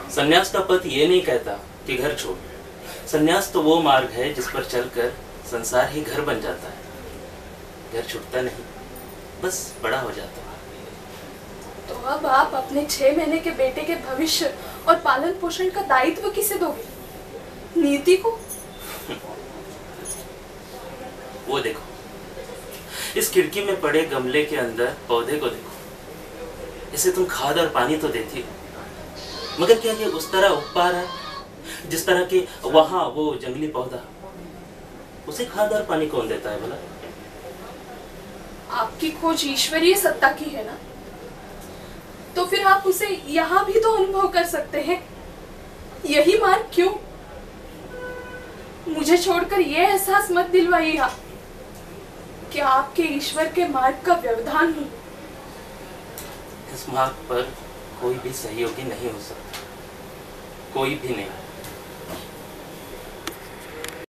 संन्यास का पथ ये नहीं कहता कि घर छोड़। संन्यास तो वो मार्ग है जिस पर चलकर संसार ही घर बन जाता है। घर छूटता नहीं, बस बड़ा हो जाता है। तो अब आप अपने 6 महीने के बेटे के भविष्य और पालन पोषण का दायित्व किसे दोगे? नीति को? वो देखो, इस खिड़की में पड़े गमले के अंदर पौधे को देखो। इसे तुम खाद और पानी तो देती हो, मगर क्या ये उस तरह उग पा रहा है जिस तरह के वहां वो जंगली पौधा? उसे खाद और पानी कौन देता है भला? आपकी खोज ईश्वरीय सत्ता की है ना, तो फिर आप उसे यहाँ भी तो अनुभव कर सकते हैं। यही मार्ग क्यों? मुझे छोड़कर यह एहसास मत दिलवाइए आप कि आपके ईश्वर के मार्ग का व्यवधान हूँ। इस मार्ग पर कोई भी सहयोगी नहीं हो सकता, कोई भी नहीं।